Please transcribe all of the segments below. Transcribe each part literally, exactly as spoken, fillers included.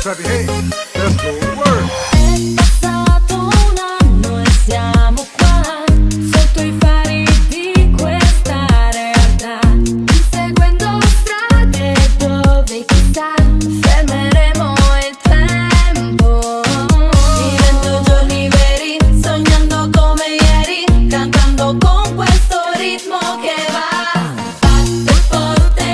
Clap your hands. Let's go to work. È passato un anno e siamo qua, sotto i fari di questa realtà, inseguendo strade dove chissà fermeremo il tempo, vivendo giorni veri, sognando come ieri, cantando con questo ritmo che va. Batte forte,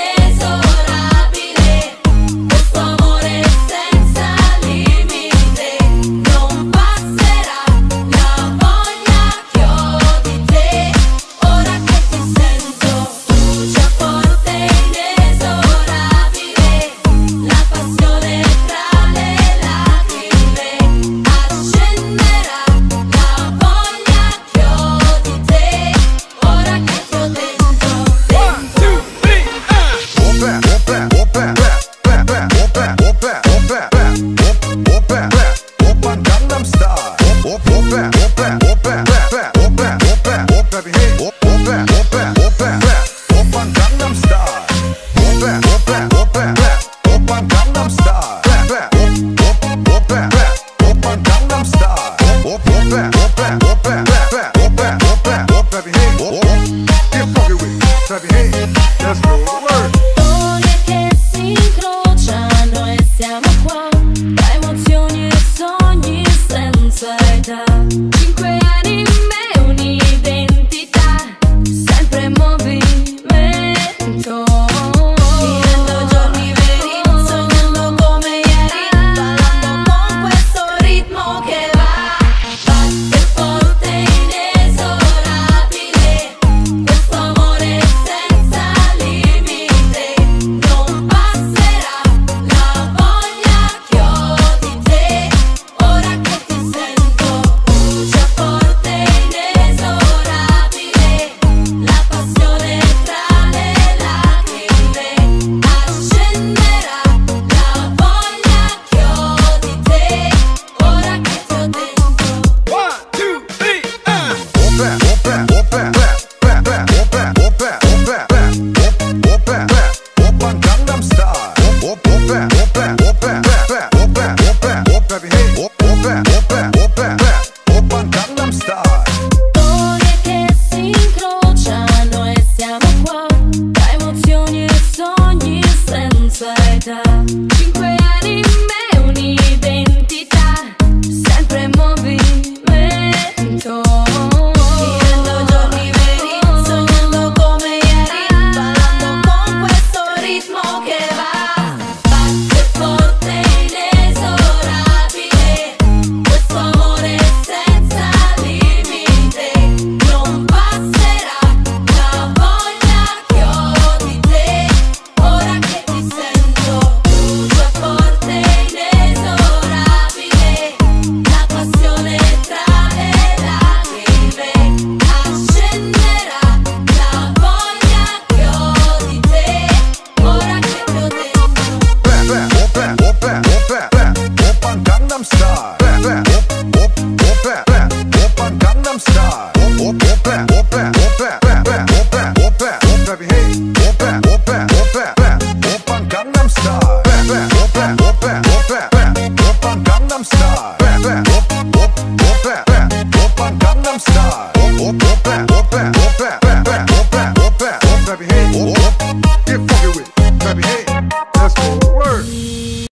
inesorabile, questo amore senza limite, non passerà la voglia che ho di te, ora che ti sento. Brucia forte, inesorabile, la passione tra le lacrime, accenderà la voglia che ho di te, ora che ti ho dentro. One, two, three, uh. Whoop back, whoop back, whoop back, back, back, whoop back, whoop back, whoop back, back, whoop, whoop back, back, whoop on Gangnam Style. Whoop, whoop back, whoop back, whoop back, back, back, whoop back, whoop back, whoop back, hey, whoop, whoop back, whoop back, whoop back, back, whoop on Gangnam Style. Whoop back, whoop back, whoop back, back, whoop on Gangnam Style. Back, back, whoop, whoop, whoop back, back, whoop on Gangnam Style. Whoop, whoop back, whoop back, whoop back, back, back, whoop back, whoop back, whoop back, hey, whoop, whoop. Get funky with it. Clap your hands. Let's go to work. Storie che si incrociano e siamo qua, tra emozioni e sogni senza età. Cinque anime e un'identità, sempre in movimento. Vivendo giorni veri, sognando come ieri, ballando con questo ritmo che va. Batte forte, inesorabile, questo amore senza limite, non passerà la voglia che ho di te, ora che ti sento. Brucia forte, inesorabile, la passione tra le lacrime, accenderà la voglia che ho di te, ora che ti ho dentro. One, two, three, uh. Whoop back, whoop back, whoop back, back, back, back, whoop back, whoop back, whoop back, back, whoop, whoop back, back, whoop on Gangnam Style. Whoop, whoop, whoop back, whoop back, whoop back, back, back, whoop back, whoop back, whoop back, hey, whoop, whoop back, whoop back, whoop back, back, whoop on Gangnam Style. Storie che si incrociano e siamo qua, tra emozioni e sogni senza età. Cinque anime e un'identità, sempre in movimento. Vivendo giorni veri, sognando come ieri, ballando con questo ritmo che va. Batte forte, inesorabile, questo amore senza limite, non passerà la voglia che ho di te, ora che ti sento. Brucia forte, inesorabile, la passione tra le lacrime, accenderà la voglia che ho di te, ora che ti ho dentro. Back, back, whoop back, whoop back, whoop back, back, whoop on Gangnam Style. Back, back, whoop, whoop, whoop back, back, whoop on Gangnam Style. Whoop, whoop, whoop back, whoop back, whoop back, back, back, whoop back, whoop back, whoop back, hey, whoop back, whoop back, whoop back, back, whoop on Gangnam Style. Back, back, whoop back, whoop back, whoop back, back, whoop on Gangnam Style. Back, back, whoop, whoop, whoop back, back, whoop on Gangnam Style. Whoop, whoop, whoop back, whoop back, whoop back, back, back, whoop back, whoop back, whoop back, hey, whoop.